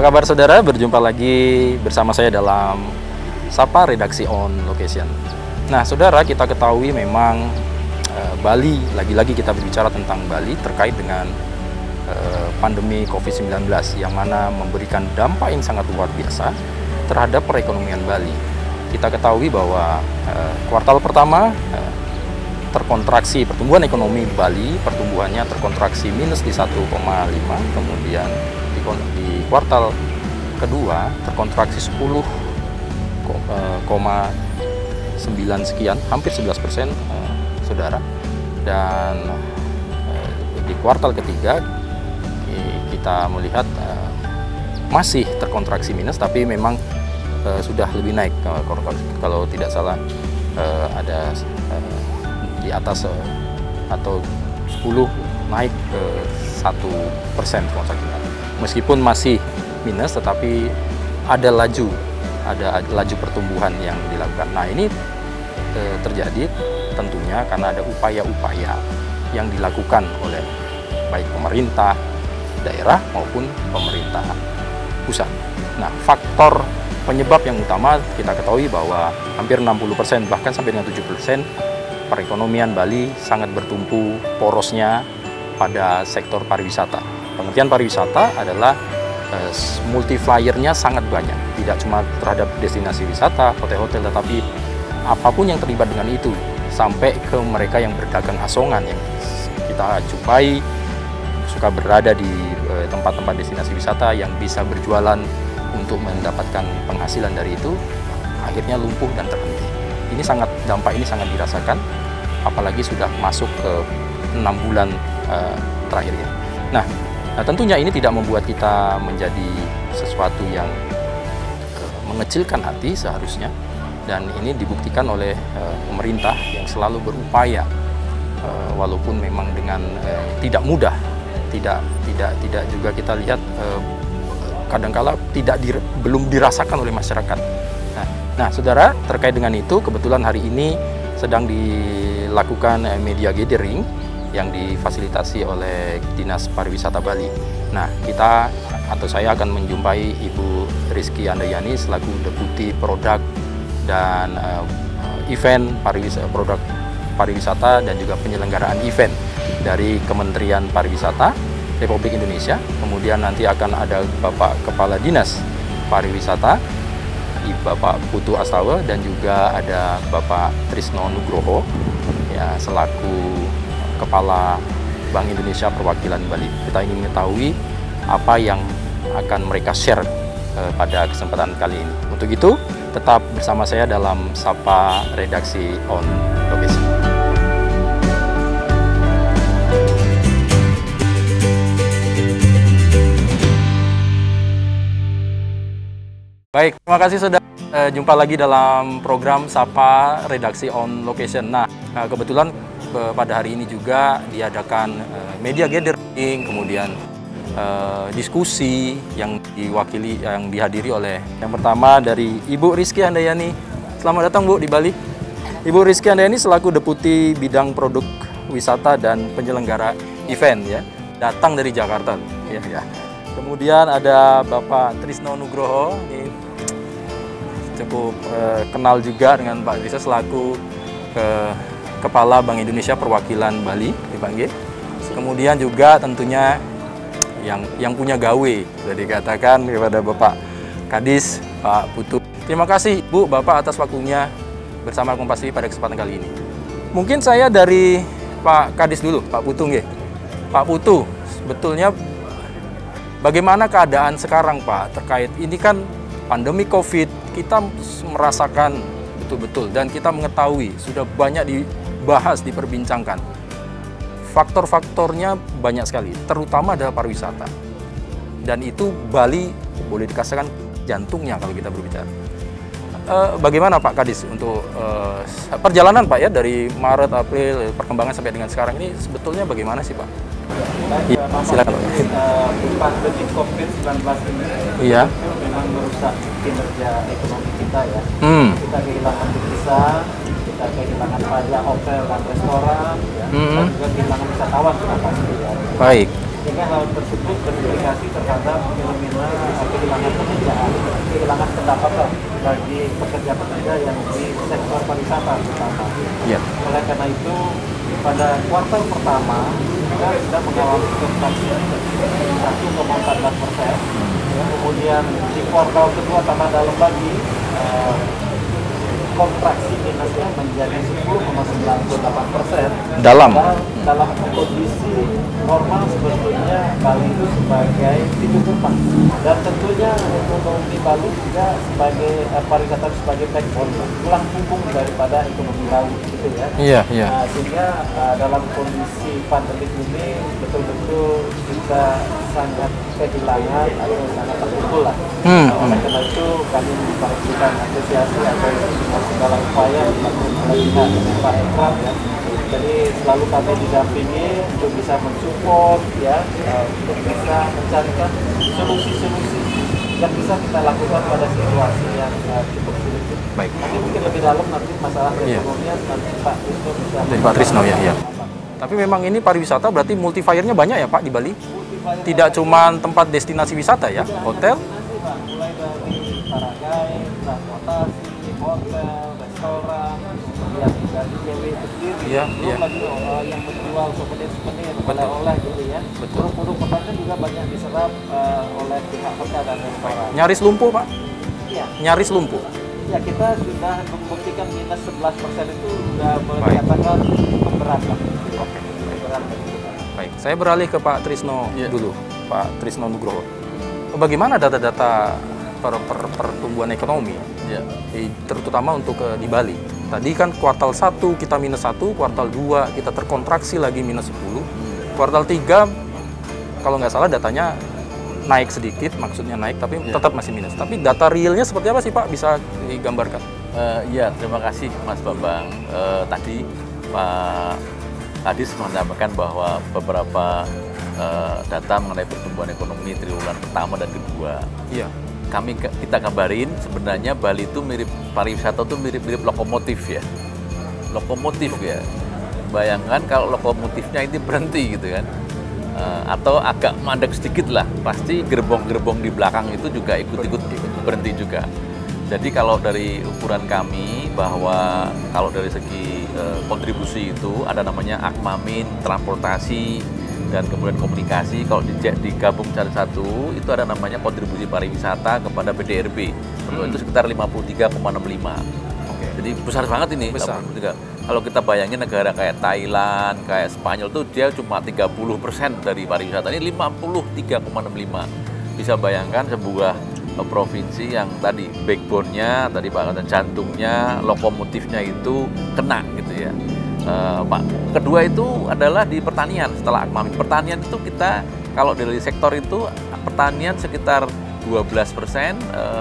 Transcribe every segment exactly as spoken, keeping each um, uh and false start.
kabar saudara? Berjumpa lagi bersama saya dalam Sapa Redaksi On Location. Nah saudara, kita ketahui memang uh, Bali, lagi-lagi kita berbicara tentang Bali terkait dengan uh, pandemi covid sembilan belas yang mana memberikan dampak yang sangat luar biasa terhadap perekonomian Bali. Kita ketahui bahwa uh, kuartal pertama uh, terkontraksi pertumbuhan ekonomi Bali, pertumbuhannya terkontraksi minus di satu koma lima, kemudian di, di kuartal kedua terkontraksi sepuluh koma sembilan sekian, hampir sebelas persen eh, saudara. Dan eh, di kuartal ketiga kita melihat eh, masih terkontraksi minus, tapi memang eh, sudah lebih naik. Kalau, kalau tidak salah eh, ada eh, di atas eh, atau sepuluh naik ke satu persen kontraksinya. Meskipun masih minus, tetapi ada laju, ada laju pertumbuhan yang dilakukan. Nah ini e, terjadi tentunya karena ada upaya-upaya yang dilakukan oleh baik pemerintah daerah maupun pemerintah pusat. Nah faktor penyebab yang utama kita ketahui bahwa hampir enam puluh persen bahkan sampai dengan tujuh puluh persen perekonomian Bali sangat bertumpu porosnya pada sektor pariwisata. Pengertian pariwisata adalah uh, multiplier-nya sangat banyak, tidak cuma terhadap destinasi wisata, hotel-hotel, tetapi apapun yang terlibat dengan itu, sampai ke mereka yang berdagang asongan yang kita jumpai suka berada di tempat-tempat uh, destinasi wisata yang bisa berjualan untuk mendapatkan penghasilan dari itu, akhirnya lumpuh dan terhenti. Ini sangat dampak ini sangat dirasakan, apalagi sudah masuk ke enam bulan uh, terakhir ini. Nah, nah, tentunya ini tidak membuat kita menjadi sesuatu yang uh, mengecilkan hati seharusnya, dan ini dibuktikan oleh uh, pemerintah yang selalu berupaya, uh, walaupun memang dengan uh, tidak mudah, tidak tidak tidak juga kita lihat uh, kadangkala tidak di, belum dirasakan oleh masyarakat. Nah, nah, saudara, terkait dengan itu kebetulan hari ini sedang dilakukan uh, media gathering yang difasilitasi oleh Dinas Pariwisata Bali. Nah, kita atau saya akan menjumpai Ibu Rizky Andayani selaku Deputi Produk dan uh, Event Pariwisata, Produk Pariwisata dan juga penyelenggaraan event dari Kementerian Pariwisata Republik Indonesia. Kemudian nanti akan ada Bapak Kepala Dinas Pariwisata, Bapak Putu Astawa, dan juga ada Bapak Trisno Nugroho ya selaku Kepala Bank Indonesia Perwakilan Bali. Kita ingin mengetahui apa yang akan mereka share eh, pada kesempatan kali ini. Untuk itu, tetap bersama saya dalam Sapa Redaksi On Location. Baik, terima kasih sudah eh, jumpa lagi dalam program Sapa Redaksi On Location. Nah, kebetulan pada hari ini juga diadakan uh, media gathering, kemudian uh, diskusi yang diwakili, yang dihadiri oleh yang pertama dari Ibu Rizky Andayani. Selamat datang Bu di Bali. Ibu Rizky Andayani selaku Deputi Bidang Produk Wisata dan Penyelenggara Event ya, datang dari Jakarta ya, ya. Kemudian ada Bapak Trisno Nugroho, ini cukup uh, kenal juga dengan Pak Trisno selaku uh, Kepala Bank Indonesia Perwakilan Bali dipanggil. Kemudian juga tentunya yang yang punya gawe, sudah dikatakan kepada Bapak Kadis, Pak Putu. Terima kasih Bu, Bapak atas waktunya bersama Kompas T V pada kesempatan kali ini. Mungkin saya dari Pak Kadis dulu, Pak Putu nggih. Pak Putu, sebetulnya bagaimana keadaan sekarang Pak terkait ini kan pandemi Covid, kita merasakan betul-betul dan kita mengetahui sudah banyak dibahas, diperbincangkan. Faktor-faktornya banyak sekali, terutama adalah pariwisata. Dan itu Bali boleh dikatakan jantungnya kalau kita berbicara. E, bagaimana Pak Kadis untuk e, perjalanan Pak ya dari Maret, April, perkembangan sampai dengan sekarang ini sebetulnya bagaimana sih Pak? Ya, silakan Pak. Pandemi covid sembilan belas ini iya. memang merusak kinerja ekonomi kita ya. Hmm. Kita kehilangan devisa, kita kehilangan pajak hotel dan restoran, ya. Hmm. Dan juga kehilangan wisatawan pasti ya. Baik. sehingga hal tersebut berimplikasi terhadap fenomena kehilangan pekerjaan, kehilangan pendapatan bagi pekerja-pekerja yang di sektor pariwisata terutama. Iya. Oleh karena itu, pada kuartal pertama kita sudah mengalami kontraksi satu koma empat belas persen. Ya, kemudian di kuartal kedua tambah dalam lagi, eh, kontraksi minusnya menjadi sepuluh koma sembilan delapan persen. Dalam dalam kondisi normal sebetulnya Bali itu sebagai pintu gerbang, dan tentunya ekonomi Bali juga sebagai eh, pariwisata sebagai backbone, tulang punggung daripada ekonomi Bali, gitu ya. Iya, iya. Nah, sehingga uh, dalam kondisi pandemi ini betul-betul kita sangat kehilangan atau sangat terpukul lah. Hmm, Nah, oleh karena itu kami memberikan apresiasi atas segala upaya yang dilakukan oleh pihak Pak Ekraf ya. Jadi selalu kami didampingi untuk bisa mensupport ya, uh, untuk bisa mencarikan solusi-solusi yang bisa kita lakukan pada situasi yang uh, cukup sulit. Baik. Nanti mungkin lebih dalam nanti masalah Iya. ekonominya nanti Pak Trisno bisa. Dari Pak Trisno ya, iya. Tapi memang ini pariwisata berarti multiplier-nya banyak ya Pak di Bali? Tidak cuma tempat destinasi wisata ya, hotel? Destinasi, Pak. Mulai dari paragai, transportasi, hotel, restoran, kemudian dari J W itu sendiri. Iya, Belum iya. lagi uh, yang menjual souvenir-souvenir, Betul. oleh-oleh gitu ya. Betul. Produk-produk pertanian juga banyak diserap uh, oleh pihak hotel dan restoran. Nyaris lumpuh Pak? Iya. Nyaris lumpuh. Ya, kita sudah membuktikan minus sebelas persen itu sudah boleh Baik. dikatakan berat lah. Oke, Berat bagi kita. baik. Saya beralih ke Pak Trisno Iya. dulu, Pak Trisno Nugroho. Bagaimana data-data per, per- pertumbuhan ekonomi, Ya. di- terutama untuk eh, di Bali? Tadi kan kuartal satu kita minus satu, kuartal dua kita terkontraksi lagi minus sepuluh, kuartal tiga kalau nggak salah datanya naik sedikit, maksudnya naik, tapi Iya. tetap masih minus. Tapi data realnya seperti apa sih Pak? Bisa digambarkan? Eh, ya, terima kasih Mas Bambang. Eh, tadi Pak Adis menyampaikan bahwa beberapa eh, data mengenai pertumbuhan ekonomi triwulan pertama dan kedua. Iya. Kami kita gambarin sebenarnya Bali itu mirip pariwisata itu mirip-mirip lokomotif ya. Lokomotif ya. Bayangkan kalau lokomotifnya ini berhenti gitu kan. Eh, atau agak mandek sedikit lah, pasti gerbong-gerbong di belakang itu juga ikut-ikut berhenti juga. Jadi kalau dari ukuran kami bahwa kalau dari segi eh, kontribusi itu ada namanya Akmamin, transportasi, dan kemudian komunikasi. Kalau di, digabung cari satu itu ada namanya kontribusi pariwisata kepada P D R B. Hmm. Itu sekitar lima puluh tiga koma enam lima. Oke. Jadi besar banget ini. Besar. lima puluh tiga. Kalau kita bayangin negara kayak Thailand, kayak Spanyol tuh dia cuma tiga puluh persen dari pariwisata, ini lima puluh tiga koma enam lima. Bisa bayangkan sebuah eh, provinsi yang tadi backbone-nya, tadi Pak kata jantungnya, lokomotifnya itu kena gitu ya. Eh, Pak. Kedua itu adalah di pertanian setelah Akmamin. Pertanian itu kita kalau dari sektor itu pertanian sekitar dua belas persen,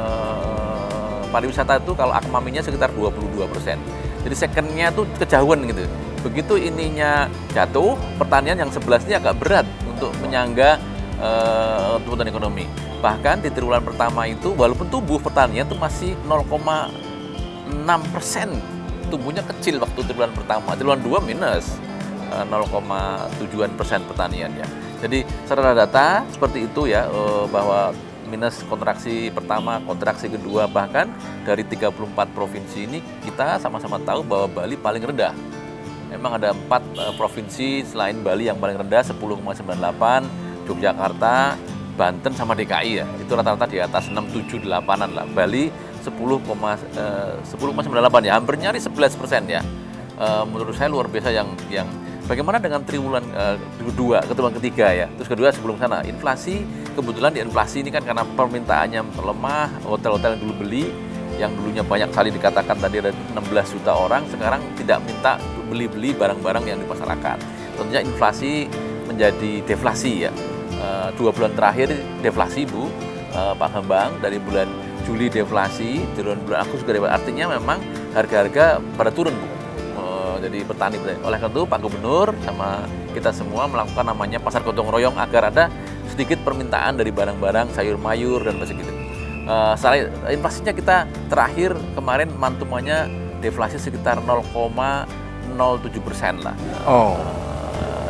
eh, pariwisata itu kalau Akmaminnya sekitar dua puluh dua persen. Jadi second-nya tuh kejauhan gitu. Begitu ininya jatuh, pertanian yang sebelas ini agak berat untuk menyangga eh, pertumbuhan ekonomi. Bahkan di triwulan pertama itu walaupun tumbuh pertanian itu masih nol koma enam persen. Tumbuhnya kecil waktu triwulan pertama. Triwulan dua minus eh, nol koma tujuh persen pertanian ya. Jadi secara data seperti itu ya, eh, bahwa minus kontraksi pertama, kontraksi kedua, bahkan dari tiga puluh empat provinsi ini kita sama-sama tahu bahwa Bali paling rendah. Memang ada empat uh, provinsi selain Bali yang paling rendah, sepuluh koma sembilan delapan, Yogyakarta, Banten sama D K I ya. Itu rata-rata di atas enam tujuh delapanan lah. Bali sepuluh koma sembilan delapan ya, hampir nyaris sebelas persen ya. Uh, menurut saya luar biasa yang yang bagaimana dengan triwulan uh, kedua, triwulan ketiga ya. Terus kedua sebelum sana, inflasi, kebetulan di inflasi ini kan karena permintaannya lemah, hotel-hotel yang dulu beli, yang dulunya banyak sekali dikatakan tadi ada enam belas juta orang, sekarang tidak minta beli-beli barang-barang yang di masyarakat. Tentunya inflasi menjadi deflasi ya. Uh, dua bulan terakhir deflasi Bu, uh, Pak Bambang, dari bulan Juli deflasi, bulan bulan Agustus juga deflasi. Artinya memang harga-harga pada turun Bu. Jadi petani, petani. Oleh karena itu Pak Gubernur sama kita semua melakukan namanya pasar gotong royong agar ada sedikit permintaan dari barang-barang sayur mayur dan begitu. Uh, secara inflasinya kita terakhir kemarin mantumannya deflasi sekitar nol koma nol tujuh persen lah. Oh. Uh,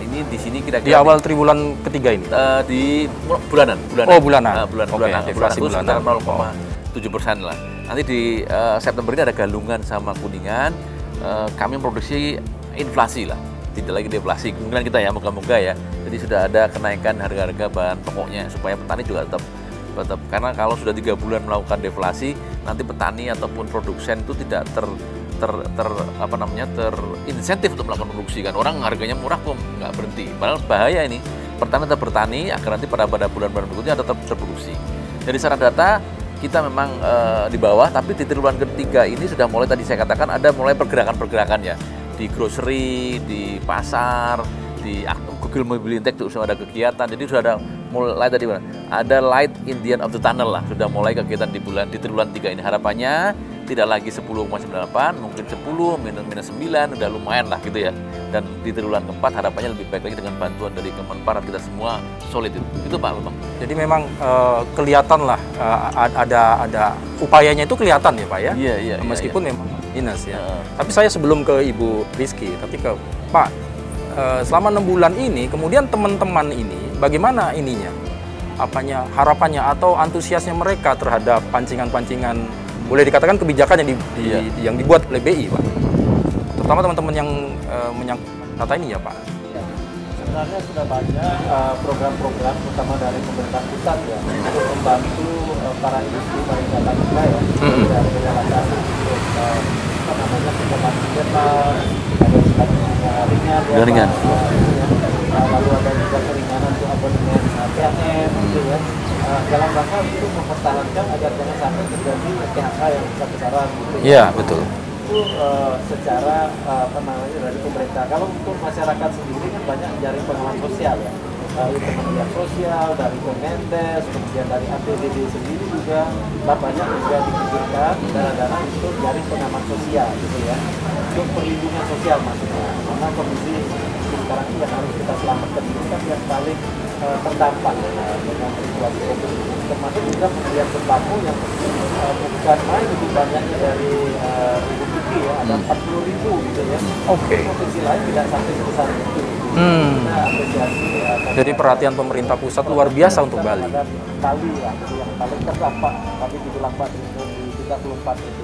ini di sini kira-kira di awal triwulan ketiga ini. Uh, di bulanan, bulanan. Oh, bulanan. Uh, bulan Oke, bulanan. deflasi Bulan bulanan. nol koma tujuh persen lah. Nanti di uh, September ini ada Galungan sama Kuningan. Uh, kami memproduksi inflasi lah, tidak lagi deflasi. Kemungkinan kita ya, moga-moga ya. Jadi sudah ada kenaikan harga-harga bahan pokoknya supaya petani juga tetap tetap karena kalau sudah tiga bulan melakukan deflasi, nanti petani ataupun produsen itu tidak ter ter, ter apa namanya terinsentif untuk melakukan produksi kan. Orang harganya murah kok nggak berhenti. Padahal bahaya ini. Petani tetap bertani agar nanti pada pada bulan-bulan berikutnya tetap terproduksi. Dari secara data kita memang e, di bawah, tapi di triwulan ketiga ini sudah mulai tadi saya katakan ada mulai pergerakan-pergerakan ya di grocery, di pasar, di Google Mobility Index sudah ada kegiatan. Jadi sudah ada mulai tadi ada light in the end of the tunnel lah, sudah mulai kegiatan di bulan di triwulan tiga ini. Harapannya tidak lagi sepuluh koma sembilan delapan, mungkin sepuluh minus minus sembilan udah lumayan lah gitu ya. Dan di triwulan keempat harapannya lebih baik lagi dengan bantuan dari Kemenpar, kita semua solid itu. Itu Pak Bambang. Jadi memang uh, kelihatan lah uh, ada ada upayanya itu kelihatan ya Pak ya. Iya iya. Meskipun iya, iya. memang minus ya. Uh. Tapi saya sebelum ke Ibu Rizky, tapi ke Pak, uh, selama enam bulan ini, kemudian teman-teman ini bagaimana ininya? Apanya harapannya atau antusiasnya mereka terhadap pancingan-pancingan, boleh dikatakan kebijakan yang, di, di, iya. yang dibuat oleh B I Pak? Terutama teman-teman yang uh, menyangkut data ini ya Pak. Ya, sebenarnya sudah banyak program-program uh, terutama dari pemerintah pusat ya untuk membantu uh, para industri pariwisata kita ya mm-hmm. dari relaksasi untuk uh, apa namanya pengembangan digital, ada juga ringan ya, ringan. Pak, ya. Uh, lalu ada juga keringanan untuk abonemen uh, P N M gitu ya. Uh, dalam rangka untuk mempertahankan agar jangan sampai terjadi P H K yang besar-besaran gitu. Iya, betul. Itu uh, secara uh, apa namanya dari pemerintah. Kalau untuk masyarakat sendiri kan banyak jaring pengaman sosial ya, dari Kementerian Sosial, dari Kemenkes, kemudian dari A P B D sendiri juga banyak juga dikucurkan dana-dana untuk jaring pengaman sosial gitu ya, untuk perlindungan sosial maksudnya. Karena kondisi sekarang ini yang harus kita selamatkan ini kan yang paling uh, terdampak uh, dengan situasi COVID ini, termasuk juga pemberian sembako yang uh, bukan main lebih banyaknya dari uh, Ibu Kiki ya, ada empat puluh ribu gitu ya. Oke. Provinsi lain tidak sampai sebesar itu. Hmm. Nah, apresiasi. Uh, Jadi perhatian pemerintah pusat luar biasa untuk Bali. Ada Bali ya, yang paling terdampak, tapi dibilang Pak Trisno di tiga puluh empat itu.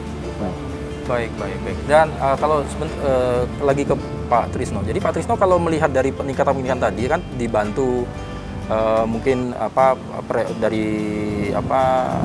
Baik, baik, baik. Dan uh, kalau uh, lagi ke Pak Trisno. Jadi Pak Trisno kalau melihat dari peningkatan-peningkatan tadi kan dibantu uh, mungkin apa pre, dari apa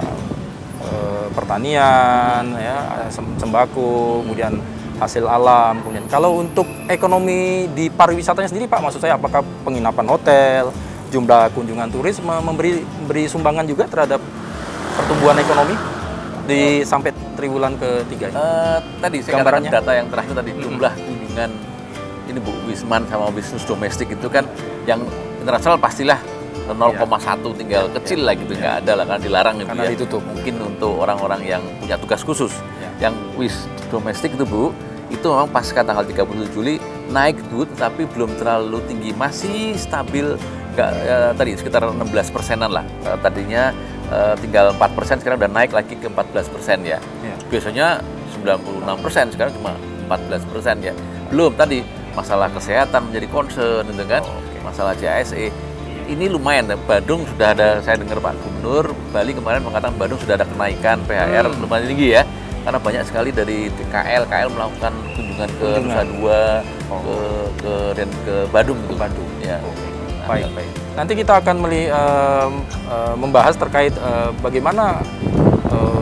uh, pertanian ya, sembako, kemudian hasil alam, kemudian kalau untuk ekonomi di pariwisatanya sendiri Pak, maksud saya apakah penginapan hotel, jumlah kunjungan turis memberi memberi sumbangan juga terhadap pertumbuhan ekonomi di sampai triwulan ketiga ini? Uh, tadi saya gambarannya data yang terakhir tadi mm-hmm. jumlah kunjungan ini Bu Wisman sama bisnis domestik itu kan yang internasional pastilah nol koma satu ya. Tinggal kecil ya. Lah gitu nggak ya. Ada lah karena dilarang gitu karena ya. Ditutup. Mungkin untuk orang-orang yang punya tugas khusus. Ya. Yang wis domestik itu Bu, itu memang pasca tanggal tiga puluh tujuh Juli naik Bu, tapi belum terlalu tinggi, masih stabil nggak ya, tadi sekitar enam belas persenan lah. Uh, tadinya uh, tinggal empat persen, sekarang udah naik lagi ke empat belas persen ya. ya. Biasanya sembilan puluh enam persen, sekarang cuma empat belas persen ya. Belum tadi masalah kesehatan menjadi concern gitu kan, oh, okay. Masalah C A S E ini lumayan. Badung sudah ada, saya dengar Pak Gubernur Bali kemarin mengatakan Badung sudah ada kenaikan P H R hmm. lumayan tinggi ya, karena banyak sekali dari K L K L melakukan kunjungan ke Nusa Dua, oh. ke ke dan ke Badung gitu. Badung ya. Okay. Nah, baik baik. Nanti kita akan meli, uh, uh, membahas terkait uh, bagaimana uh,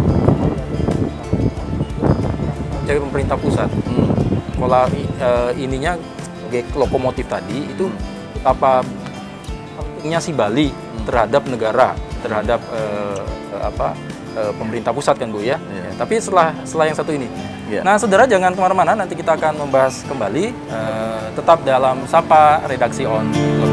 dari pemerintah pusat. Hmm. Pola uh, ininya sebagai lokomotif tadi itu apa pentingnya si Bali hmm. terhadap negara, terhadap uh, apa uh, pemerintah pusat kan Bu ya. Yeah. Ya. Tapi setelah setelah yang satu ini. Yeah. Nah saudara jangan kemana-mana, nanti kita akan membahas kembali uh, tetap dalam Sapa Redaksi On.